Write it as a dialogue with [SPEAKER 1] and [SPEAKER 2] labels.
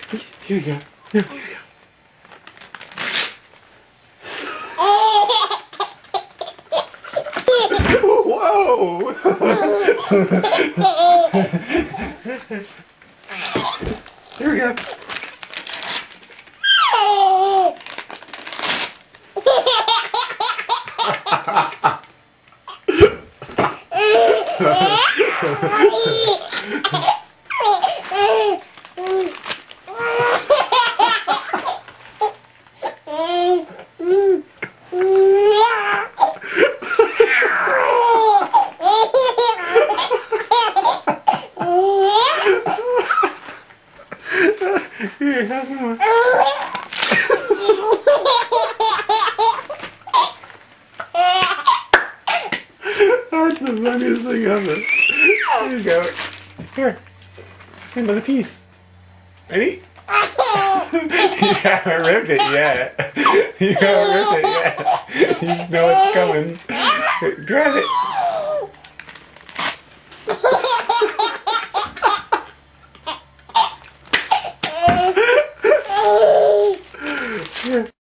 [SPEAKER 1] Here you go. Here you go. Whoa! Here we go. Here, have some more. That's the funniest thing ever. Here you go. Here. Another piece. Ready? You haven't ripped it yet. You haven't ripped it yet. You know it's coming. Grab it. Here.